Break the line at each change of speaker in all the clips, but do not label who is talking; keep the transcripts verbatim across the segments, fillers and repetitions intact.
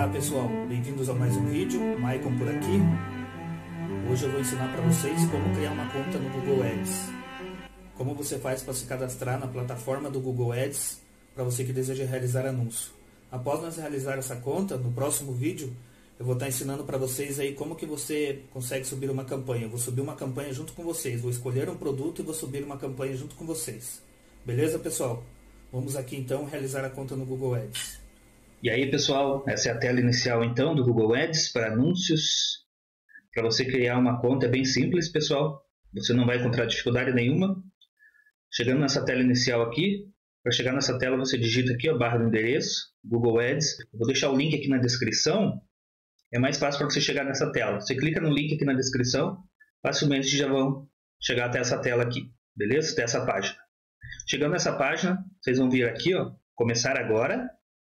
Olá pessoal, bem-vindos a mais um vídeo, Maicon por aqui. Hoje eu vou ensinar para vocês como criar uma conta no Google Ads. Como você faz para se cadastrar na plataforma do Google Ads para você que deseja realizar anúncio. Após nós realizar essa conta, no próximo vídeo eu vou estar ensinando para vocês aí como que você consegue subir uma campanha. Eu vou subir uma campanha junto com vocês, vou escolher um produto e vou subir uma campanha junto com vocês. Beleza pessoal? Vamos aqui então realizar a conta no Google Ads.
E aí pessoal, essa é a tela inicial então do Google Ads para anúncios. Para você criar uma conta é bem simples pessoal, você não vai encontrar dificuldade nenhuma. Chegando nessa tela inicial aqui, para chegar nessa tela você digita aqui a barra do endereço, Google Ads. Eu vou deixar o link aqui na descrição, é mais fácil para você chegar nessa tela. Você clica no link aqui na descrição, facilmente já vão chegar até essa tela aqui, beleza? Até essa página. Chegando nessa página, vocês vão vir aqui, ó, começar agora.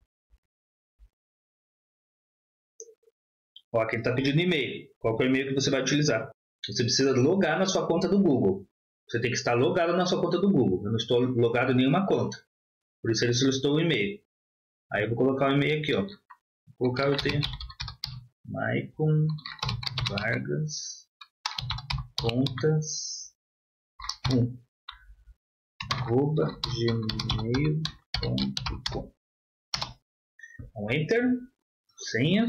Ó, aqui ele está pedindo e-mail. Qual que é o e-mail que você vai utilizar? Você precisa logar na sua conta do Google. Você tem que estar logado na sua conta do Google. Eu não estou logado em nenhuma conta. Por isso ele solicitou o e-mail. Aí eu vou colocar o e-mail aqui, ó. Vou colocar o e-mail. Maicon Vargas Contas um arroba gmail ponto com. Um enter. Senha.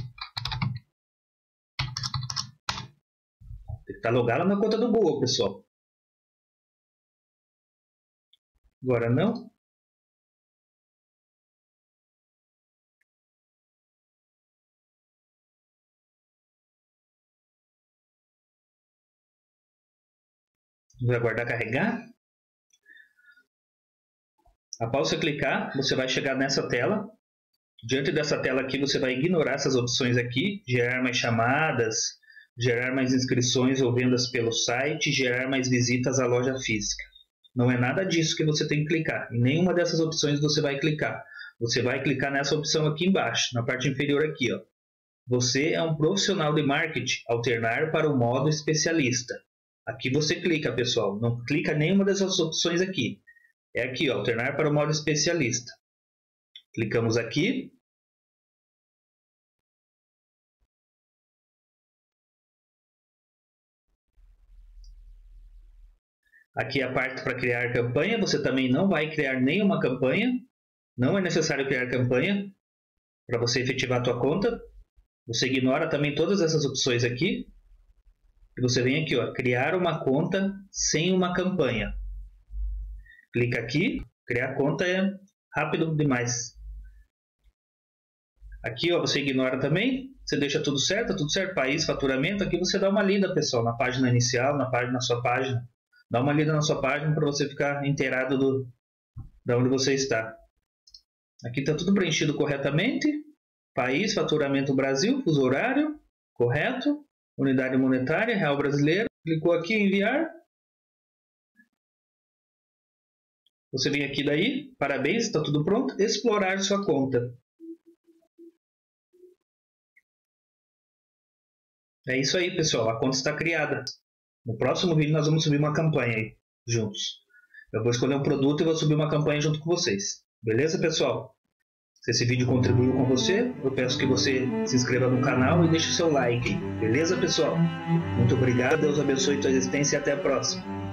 Tem que estar logado na conta do Google, pessoal. Agora não. Vou aguardar carregar. Após você clicar, você vai chegar nessa tela. Diante dessa tela aqui, você vai ignorar essas opções aqui. Gerar mais chamadas, gerar mais inscrições ou vendas pelo site, gerar mais visitas à loja física. Não é nada disso que você tem que clicar. Em nenhuma dessas opções você vai clicar. Você vai clicar nessa opção aqui embaixo, na parte inferior aqui, ó. Você é um profissional de marketing, alternar para o modo especialista. Aqui você clica, pessoal. Não clica em nenhuma dessas opções aqui. É aqui, ó, alternar para o modo especialista. Clicamos aqui. Aqui é a parte para criar campanha. Você também não vai criar nenhuma campanha. Não é necessário criar campanha para você efetivar a tua conta. Você ignora também todas essas opções aqui. E você vem aqui, ó, criar uma conta sem uma campanha. Clica aqui. Criar conta é rápido demais. Aqui, ó, você ignora também. Você deixa tudo certo, tudo certo. País, faturamento. Aqui você dá uma lida, pessoal, na página inicial, na página, na sua página. Dá uma lida na sua página para você ficar inteirado do, de onde você está. Aqui está tudo preenchido corretamente. País, faturamento Brasil, fuso horário, correto. Unidade monetária, real brasileiro. Clicou aqui em enviar. Você vem aqui daí, parabéns, está tudo pronto. Explorar sua conta. É isso aí, pessoal, a conta está criada. No próximo vídeo nós vamos subir uma campanha aí, juntos. Eu vou escolher um produto e vou subir uma campanha junto com vocês. Beleza, pessoal? Se esse vídeo contribuiu com você, eu peço que você se inscreva no canal e deixe o seu like. Beleza, pessoal? Muito obrigado, Deus abençoe a tua existência e até a próxima.